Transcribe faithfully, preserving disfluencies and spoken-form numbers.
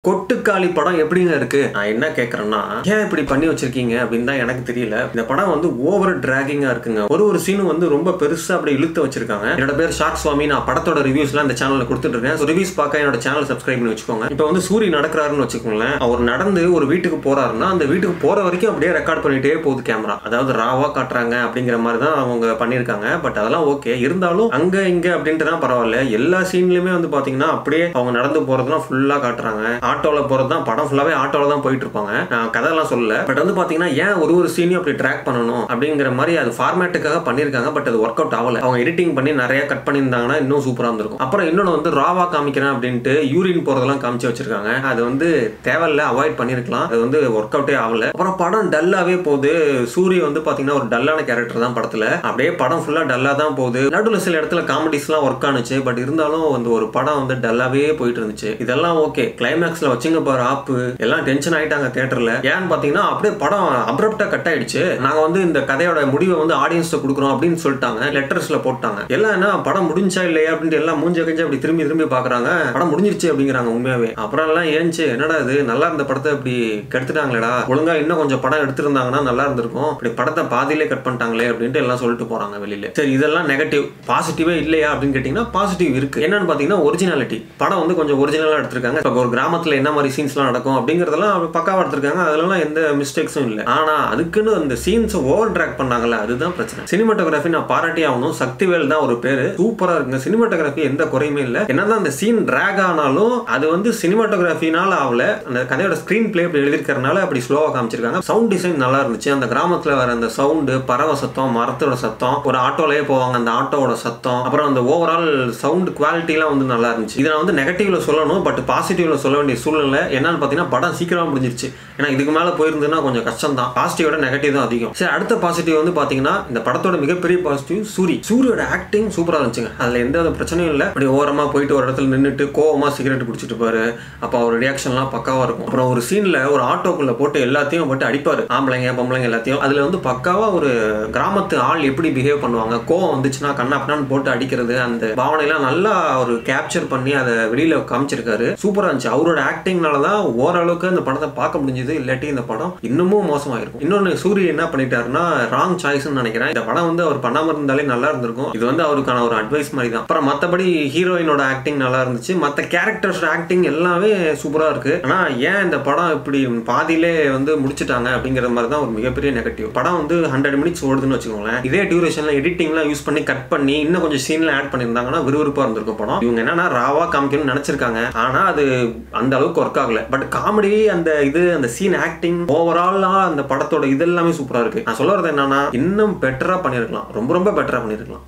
கொட்டுக்காளி படம் எப்படிங்க இருக்கு? நான் என்ன கேக்குறேன்னா, ஏன் இப்படி பண்ணி வச்சிருக்கீங்க அப்படின்னு தான் எனக்கு தெரியல. இந்த படம் வந்து ஓவர் டிராகிங்கா இருக்குங்க. ஒரு ஒரு சீனும் வந்து ரொம்ப பெருசா அப்படி இழுத்து வச்சிருக்காங்க. என்னோட பேர் ஷார்க் சுவாமி. நான் படத்தோட ரிவ்யூஸ்லாம் இந்த சேனல்ல கொடுத்துட்டு இருக்கேன். ரிவ்யூஸ் பார்க்க என்னோட சேனல் சப்ஸ்கிரைப் பண்ணி வச்சுக்கோங்க. இப்போ வந்து சூரி நடக்கிறாருன்னு வச்சுக்கோங்களேன். அவர் நடந்து ஒரு வீட்டுக்கு போறாருன்னா அந்த வீட்டுக்கு போற வரைக்கும் அப்படியே ரெக்கார்ட் பண்ணிட்டே போகுது கேமரா. அதாவது ராவா காட்டுறாங்க அப்படிங்கிற மாதிரி தான் அவங்க பண்ணிருக்காங்க. பட் அதெல்லாம் ஓகே. இருந்தாலும் அங்க இங்க அப்படின்ட்டு தான் பரவாயில்ல. எல்லா சீன்லயுமே வந்து பாத்தீங்கன்னா அப்படியே அவங்க நடந்து போறதுலாம் ஃபுல்லா காட்டுறாங்க. ஆட்டோல போறது தான் படம் ஃபுல்லாவே ஆட்டோல தான் போயிட்டு இருப்பாங்க. நான் கதையெல்லாம் சொல்லல. பட் வந்து பாத்தீங்கன்னா ஏன் ஒரு ஒரு சீனையும் அப்படி ட்ராக் பண்ணணும் அப்படிங்கிற மாதிரி அது ஃபார்மேட்டுக்காக பண்ணிருக்காங்க. பட் அது ஒர்க் அவுட் ஆகல. அவங்க எடிட்டிங் பண்ணி நிறைய கட் பண்ணியிருந்தாங்கன்னா இன்னும் சூப்பரா இருந்திருக்கும். அப்புறம் இன்னொன்னு வந்து ராவா காமிக்கிறேன் அப்படின்ட்டு யூரின் போறதெல்லாம் காமிச்சு வச்சிருக்காங்க. அது வந்து தேவையில்ல, அவாய்ட் பண்ணிருக்கலாம். அது வந்து ஒர்க் அவுட்டே ஆகல. அப்புறம் படம் டல்லாவே போகுது. சூரிய வந்து பாத்தீங்கன்னா ஒரு டல்லான கேரக்டர் தான் படத்துல. அப்படியே படம் ஃபுல்லா டல்லா தான் போகுது. நடுவில் சில இடத்துல காமெடிஸ் எல்லாம் ஒர்க் ஆனிச்சு. பட் இருந்தாலும் வந்து ஒரு படம் வந்து டல்லாவே போயிட்டு இருந்துச்சு. இதெல்லாம் ஓகே. கிளைமேக்ஸ்ல வச்சுங்க பாரு ஆப்பு, எல்லாம் டென்ஷன் ஆயிட்டாங்க தியேட்டர்ல. ஏன்னு பாத்தீங்கன்னா அப்படியே படம் அப்ரப்டா கட் ஆயிடுச்சு. நாங்க வந்து இந்த கதையோட முடிவை வந்து ஆடியன்ஸ் கொடுக்குறோம் அப்படின்னு சொல்லிட்டாங்க. லெட்டர்ஸ்ல போட்டாங்க. எல்லாம் என்ன படம் முடிஞ்சா இல்லையா அப்படின்ட்டு எல்லாம் மூஞ்ச கஞ்சா அப்படி திரும்பி திரும்பி பாக்குறாங்க. படம் முடிஞ்சிருச்சு அப்படிங்கிறாங்க உண்மையாவே. அப்புறம் எல்லாம் ஏஞ்சி என்னடா இது நல்லா இருந்த படத்தை இப்படி கெடுத்துட்டாங்களேடா, ஒழுங்கா இன்னும் கொஞ்சம் படம் எடுத்திருந்தாங்கன்னா நல்லா இருந்திருக்கும், இப்படி படத்தை பாதியிலே கட் பண்ணிட்டாங்களே அப்படின்ட்டு எல்லாம் சொல்லிட்டு போறாங்க வெளியில. சரி, இதெல்லாம் நெகட்டிவ். பாசிட்டிவே இல்லையா அப்படின்னு கேட்டீங்கன்னா பாசிட்டிவ் இருக்கு. என்னன்னு பாத்தீங்கன்னா ஒரிஜினாலிட்டி. படம் வந்து கொஞ்சம் ஒரிஜினலா எடுத்திருக்காங்க. இப்போ ஒரு கிராமத்துல என்ன மாதிரி சீன்ஸ்லாம் நடக்கும் அப்படிங்கறதெல்லாம் பக்காவா எடுத்திருக்காங்க. அதெல்லாம் எந்த மிஸ்டேக்ஸும் இல்லை. ஆனா அதுக்குன்னு அந்த சீன்ஸ் ஓவர் டிராக் பண்ணாங்கல்ல, அதுதான் பிரச்சனை. சினிமாட்டோகிராஃபி நான் பாராட்டி ஆகணும். சக்திவேல் தான் ஒரு பேரு, சூப்பரா இருக்குங்க. சினிமாட்டோகிராஃபி எந்த குறையுமே இல்லை. என்னதான் அந்த சீன் டிராக் ஆனாலும் அது வந்து சினிமாட்டோகிராஃபினால ஆகல, அந்த கதையோட ஸ்கிரீன் பிளே அப்படி எழுதிருக்கிறதுனால அப்படி ஸ்லோவா காமிச்சிருக்காங்க. சவுண்ட் டிசைன் நல்லா இருந்துச்சு. அந்த கிராமத்துல வர அந்த சவுண்டு, பறவை சத்தம், மரத்தோட சத்தம், ஒரு ஆட்டோலயே போவாங்க அந்த ஆட்டோவோட சத்தம், அப்புறம் அந்த ஓவரால் சவுண்ட் குவாலிட்டி எல்லாம் வந்து நல்லா இருந்துச்சு. இதை நான் வந்து நெகட்டிவ்ல சொல்லணும், பட் பாசிட்டிவ்ல சொல்ல வேண்டிய சூழ்நிலை. என்னன்னு பாத்தீங்கன்னா படம் சீக்கிரமா முடிஞ்சிருச்சு. ஏன்னா இதுக்கு மேல போயிருந்ததுன்னா கொஞ்சம் கஷ்டம் தான். பாசிட்டிவோட நெகட்டிவ் தான் அதிகம். சரி, அடுத்த பாசிட்டிவ் வந்து பாத்தீங்கன்னா இந்த படத்தோட மிகப்பெரிய பாசிட்டிவ் சூரி. சூரியோட ஆக்டிங் சூப்பரா இருந்துச்சுங்க. அதுல எந்த ஒரு பிரச்சனையும் இல்லை. அப்படி ஓரமா போயிட்டு ஒரு இடத்துல நின்றுட்டு கோவமா சிகரெட் பிடிச்சிட்டு பாரு. அப்ப அவர் ரியாக்ஷன்லாம் பக்காவா இருக்கும். அப்புறம் ஒரு சீன்ல ஒரு ஆட்டோக்குள்ள போட்டு எல்லாத்தையும் போட்டு அடிப்பாரு, ஆம்பளைங்க பொம்பளைங்க எல்லாத்தையும். அதுல வந்து பக்காவா ஒரு கிராமத்து ஆள் எப்படி பிஹேவ் பண்ணுவாங்க, கோவம் வந்துச்சுன்னா கண்ணாப்னான்னு போட்டு அடிக்கிறது, அந்த பாவனைலாம் நல்லா ஒரு கேப்சர் பண்ணி அதை வெளியில காமிச்சிருக்காரு. சூப்பரா இருந்துச்சு. அவரோட ஆக்டிங்னாலதான் ஓரளவுக்கு அந்த படத்தை பார்க்க முடிஞ்சது. இல்லாட்டி இந்த படம் இன்னமும் மோசமாயிருக்கும். இன்னொன்னு சூரிய என்ன பண்ணிட்டாருன்னா ராங் சாய்ஸ்ன்னு நினைக்கிறேன். இந்த படம் வந்து அவர் பண்ணாம இருந்தாலே நல்லா இருந்திருக்கும். இது வந்து அவருக்கான ஒரு அட்வைஸ் மாதிரி தான். அப்புறம் மத்தபடி ஹீரோயினோட ஆக்டிங் நல்லா இருந்துச்சு. மத்த கேரக்டர்ஸ் ஆக்டிங் எல்லாமே சூப்பரா இருக்கு. ஆனா ஏன் இந்த படம் இப்படி பாதியிலே வந்து முடிச்சுட்டாங்க அப்படிங்கிற மாதிரி தான் ஒரு மிகப்பெரிய நெகட்டிவ். படம் வந்து ஹண்ட்ரட் மினிட்ஸ் ஓடுதுன்னு வச்சுக்கோங்களேன். இதே டியூரேஷன்ல எடிட்டிங்லாம் யூஸ் பண்ணி கட் பண்ணி இன்னும் கொஞ்சம் சீன்ல ஆட் பண்ணியிருந்தாங்கன்னா விறுவிறுப்பா இருந்திருக்கும் படம். இவங்க என்னன்னா ராவா காமிக்கணும்னு நினைச்சிருக்காங்க. ஆனா அது அந்த அளவுக்கு ஒர்க் ஆகல. பட் காமெடி, அந்த இது, அந்த சீன் ஆக்டிங், ஓவராலா அந்த படத்தோட இது எல்லாமே சூப்பரா இருக்கு. நான் சொல்ல வரது என்னன்னா இன்னும் பெட்டரா பண்ணிருக்கலாம். ரொம்ப ரொம்ப பெட்டரா பண்ணிருக்கலாம்.